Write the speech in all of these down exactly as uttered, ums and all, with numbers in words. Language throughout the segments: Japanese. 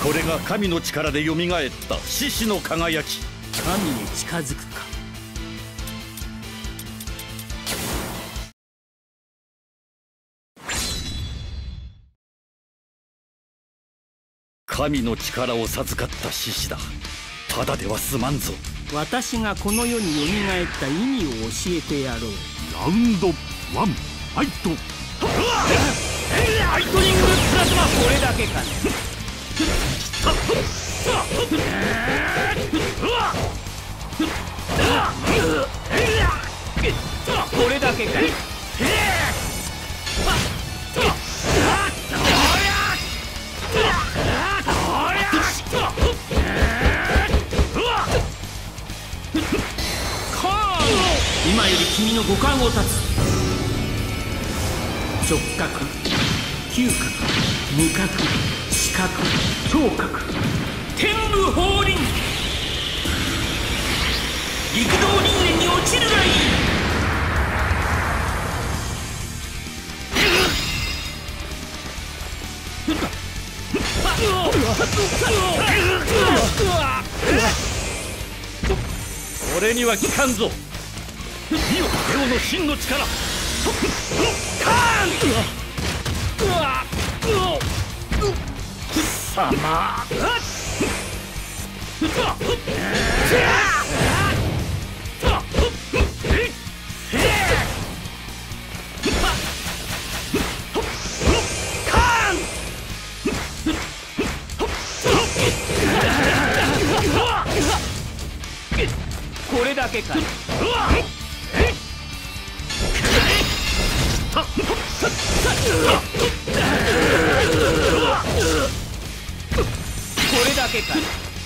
これが神の力でよみがえった獅子の輝き。 神に近づくか。 神の力を授かった獅子だ。ただでは済まんぞ。 私がこの世によみがえった意味を教えてやろう。 ラウンドワンファイト。 ライトニングプラズマ。これだけかね。これだけかい。今より君の五感を断つ。触覚、嗅覚、味覚、視覚、聴覚、天武法輪。陸道輪廻に落ちるがいい。 俺には効かんぞ。見よ、レオの真の力。カーン。貴様。 これだけか。これだけか。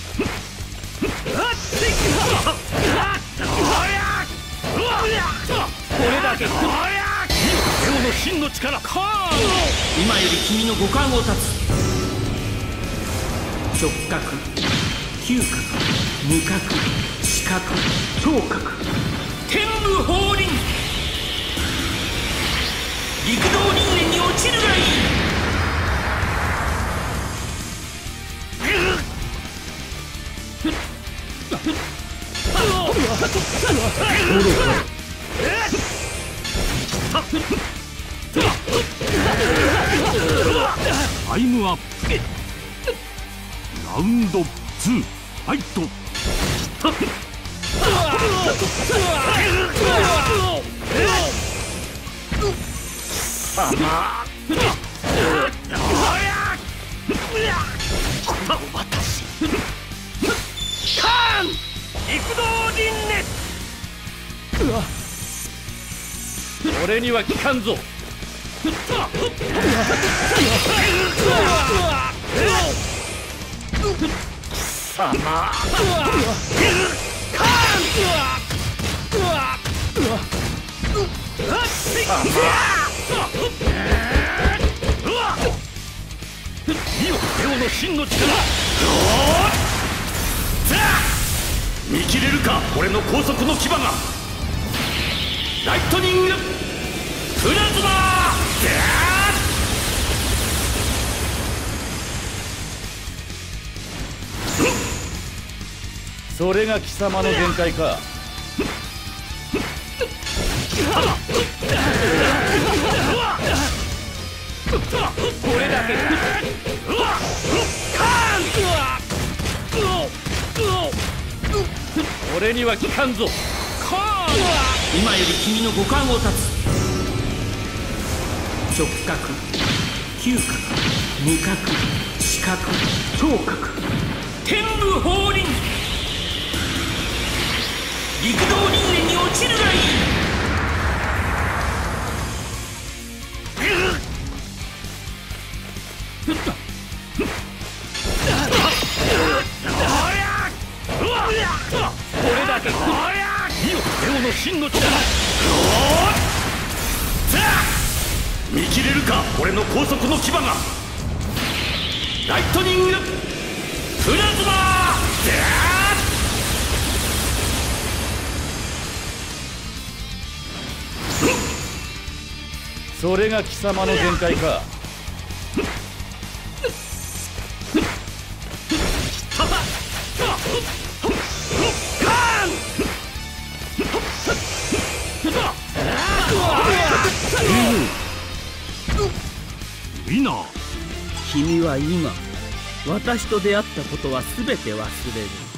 これだけか。 レオの真の力。 今より君の五感を断つ。触覚、嗅覚、味覚、視覚、聴覚、天武法輪。陸道輪廻に落ちるがいい。 タイムアップ。ラウンドツーファイト。 私カーン陸道輪廻。俺には効かんぞ。貴様。カ見よ、レオの真の力。見切れるか、俺の高速の牙が。ライトニングプラズマ。それが貴様の限界か。 これだけか。 俺には効かんぞ。 今より君の五感を断つ。触覚、嗅覚、味覚、視覚、聴覚、天武法輪。陸道輪廻に落ちるがいい。これだけか。 見よ、レオの真の力。見切れるか、俺の高速の牙が。ライトニングプラズマ。それが貴様の限界か。 ウィナー。 君は今私と出会ったことは全て忘れる。